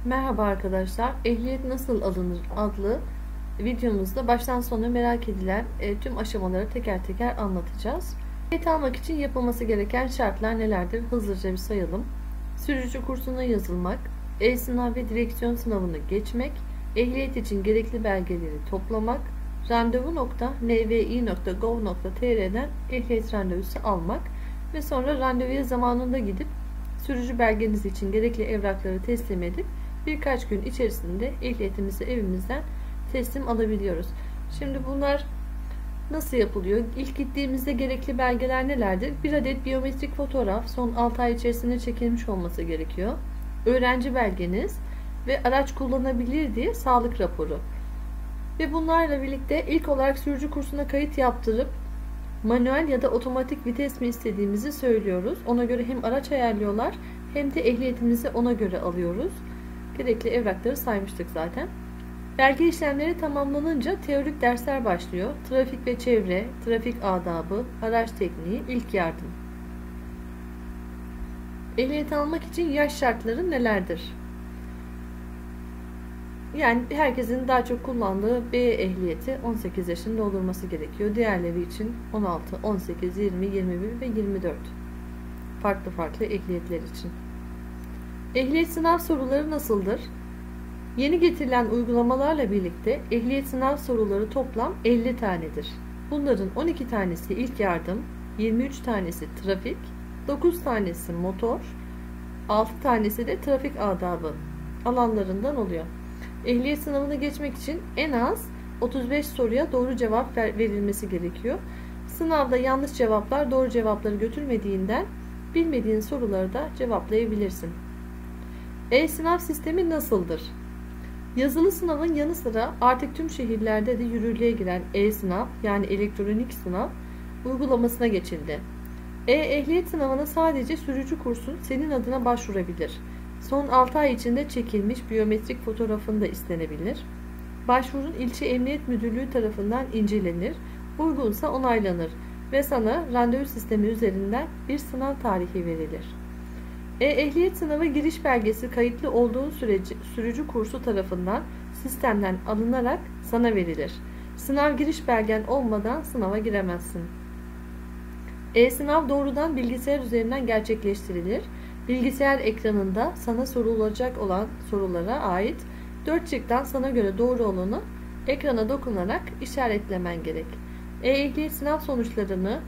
Merhaba arkadaşlar. Ehliyet nasıl alınır adlı videomuzda baştan sona merak edilen tüm aşamaları teker teker anlatacağız. Ehliyet almak için yapılması gereken şartlar nelerdir? Hızlıca bir sayalım. Sürücü kursuna yazılmak, e-sınav ve direksiyon sınavını geçmek, ehliyet için gerekli belgeleri toplamak, randevu.nvi.gov.tr'den ehliyet randevusu almak ve sonra randevuya zamanında gidip sürücü belgeniz için gerekli evrakları teslim edip birkaç gün içerisinde ehliyetimizi evimizden teslim alabiliyoruz. Şimdi bunlar nasıl yapılıyor? İlk gittiğimizde gerekli belgeler nelerdir? Bir adet biyometrik fotoğraf son 6 ay içerisinde çekilmiş olması gerekiyor. Öğrenci belgeniz ve araç kullanabilir diye sağlık raporu. Ve bunlarla birlikte ilk olarak sürücü kursuna kayıt yaptırıp manuel ya da otomatik vites mi istediğimizi söylüyoruz. Ona göre hem araç ayarlıyorlar hem de ehliyetimizi ona göre alıyoruz. Gerekli evrakları saymıştık zaten. Belge işlemleri tamamlanınca teorik dersler başlıyor. Trafik ve çevre, trafik adabı, araç tekniği, ilk yardım. Ehliyet almak için yaş şartları nelerdir? Yani herkesin daha çok kullandığı B ehliyeti 18 yaşında doldurması gerekiyor. Diğerleri için 16, 18, 20, 21 ve 24. Farklı ehliyetler için. Ehliyet sınav soruları nasıldır? Yeni getirilen uygulamalarla birlikte ehliyet sınav soruları toplam 50 tanedir. Bunların 12 tanesi ilk yardım, 23 tanesi trafik, 9 tanesi motor, 6 tanesi de trafik adabı alanlarından oluyor. Ehliyet sınavını geçmek için en az 35 soruya doğru cevap verilmesi gerekiyor. Sınavda yanlış cevaplar doğru cevapları götürmediğinden bilmediğin soruları da cevaplayabilirsin. E-sınav sistemi nasıldır? Yazılı sınavın yanı sıra artık tüm şehirlerde de yürürlüğe giren e-sınav yani elektronik sınav uygulamasına geçildi. E-ehliyet sınavına sadece sürücü kursun senin adına başvurabilir. Son 6 ay içinde çekilmiş biyometrik fotoğrafın da istenebilir. Başvurun ilçe emniyet müdürlüğü tarafından incelenir, uygunsa onaylanır ve sana randevu sistemi üzerinden bir sınav tarihi verilir. Ehliyet sınavı giriş belgesi kayıtlı olduğun sürece sürücü kursu tarafından sistemden alınarak sana verilir. Sınav giriş belgen olmadan sınava giremezsin. E-sınav doğrudan bilgisayar üzerinden gerçekleştirilir. Bilgisayar ekranında sana sorulacak olan sorulara ait 4 şıktan sana göre doğru olanı ekrana dokunarak işaretlemen gerek. E-ehliyet sınav sonuçlarını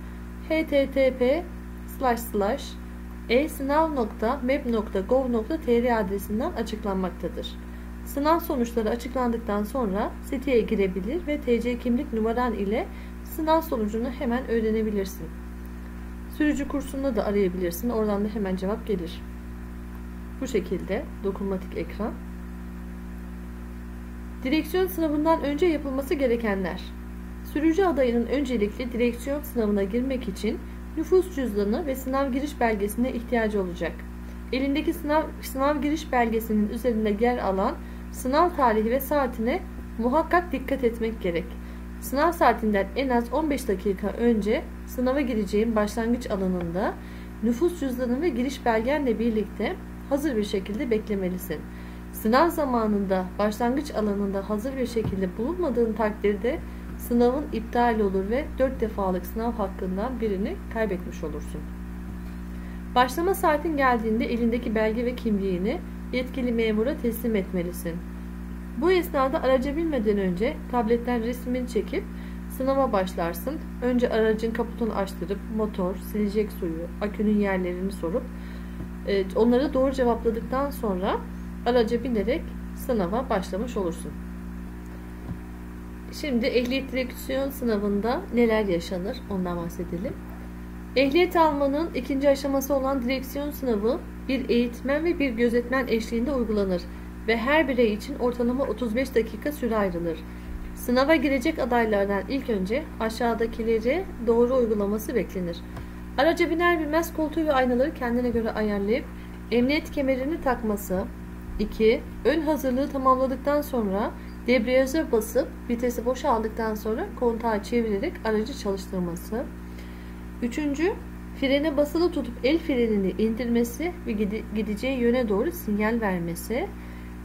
http://esynav.mep.gov.tr adresinden açıklanmaktadır. Sınav sonuçları açıklandıktan sonra siteye girebilir ve TC kimlik numaran ile sınav sonucunu hemen öğrenebilirsin. Sürücü kursunda da arayabilirsin. Oradan da hemen cevap gelir. Bu şekilde dokunmatik ekran. Direksiyon sınavından önce yapılması gerekenler. Sürücü adayının öncelikle direksiyon sınavına girmek için nüfus cüzdanı ve sınav giriş belgesine ihtiyacı olacak. Elindeki sınav giriş belgesinin üzerinde yer alan sınav tarihi ve saatine muhakkak dikkat etmek gerek. Sınav saatinden en az 15 dakika önce sınava gireceğin başlangıç alanında nüfus cüzdanı ve giriş belgenle birlikte hazır bir şekilde beklemelisin. Sınav zamanında başlangıç alanında hazır bir şekilde bulunmadığın takdirde sınavın iptal olur ve 4 defalık sınav hakkından birini kaybetmiş olursun. Başlama saatin geldiğinde elindeki belge ve kimliğini yetkili memura teslim etmelisin. Bu esnada araca binmeden önce tabletten resmini çekip sınava başlarsın. Önce aracın kaputunu açtırıp motor, silecek suyu, akünün yerlerini sorup onları doğru cevapladıktan sonra araca binerek sınava başlamış olursun. Şimdi ehliyet direksiyon sınavında neler yaşanır ondan bahsedelim. Ehliyet almanın ikinci aşaması olan direksiyon sınavı bir eğitmen ve bir gözetmen eşliğinde uygulanır ve her birey için ortalama 35 dakika süre ayrılır. Sınava girecek adaylardan ilk önce aşağıdakileri doğru uygulaması beklenir. Araca biner binmez koltuğu ve aynaları kendine göre ayarlayıp emniyet kemerini takması. 2. Ön hazırlığı tamamladıktan sonra debriyaja basıp vitesi boşaldıktan sonra kontağı çevirerek aracı çalıştırması. 3. Frene basılı tutup el frenini indirmesi ve gideceği yöne doğru sinyal vermesi.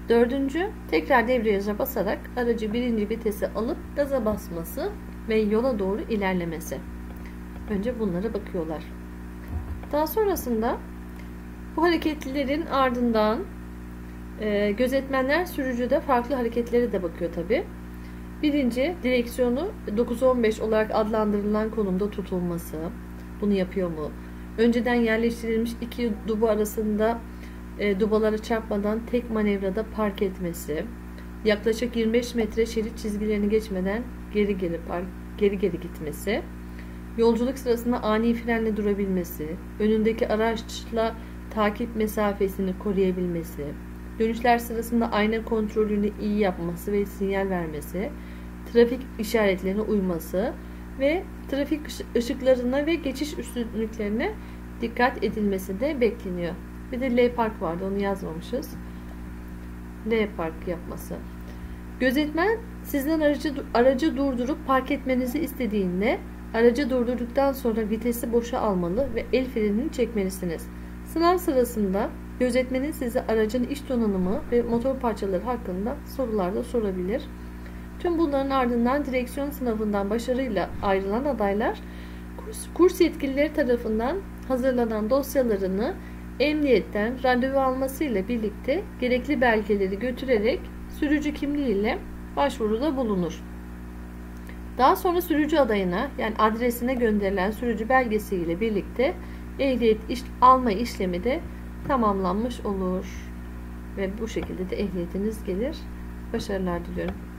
Dördüncü, tekrar debriyaja basarak aracı birinci vitese alıp gaza basması ve yola doğru ilerlemesi. Önce bunlara bakıyorlar. Daha sonrasında bu hareketlerin ardından gözetmenler sürücüde farklı hareketlere de bakıyor tabi. Birinci, direksiyonu 9-15 olarak adlandırılan konumda tutulması. Bunu yapıyor mu? Önceden yerleştirilmiş iki duba arasında dubalara çarpmadan tek manevrada park etmesi. Yaklaşık 25 metre şerit çizgilerini geçmeden geri geri gitmesi. Yolculuk sırasında ani frenle durabilmesi. Önündeki araçla takip mesafesini koruyabilmesi. Dönüşler sırasında ayna kontrolünü iyi yapması ve sinyal vermesi. Trafik işaretlerine uyması ve trafik ışıklarına ve geçiş üstünlüklerine dikkat edilmesi de bekleniyor. Bir de L park vardı, onu yazmamışız. L park yapması. Gözetmen sizden aracı durdurup park etmenizi istediğinde aracı durdurduktan sonra vitesi boşa almalı ve el frenini çekmelisiniz. Sınav sırasında gözetmenin size aracın iç donanımı ve motor parçaları hakkında sorular da sorabilir. Tüm bunların ardından direksiyon sınavından başarıyla ayrılan adaylar kurs yetkilileri tarafından hazırlanan dosyalarını emniyetten randevu almasıyla birlikte gerekli belgeleri götürerek sürücü kimliğiyle başvuruda bulunur. Daha sonra sürücü adayına, yani adresine gönderilen sürücü belgesiyle birlikte ehliyet alma işlemi de tamamlanmış olur. Ve bu şekilde de ehliyetiniz gelir. Başarılar diliyorum.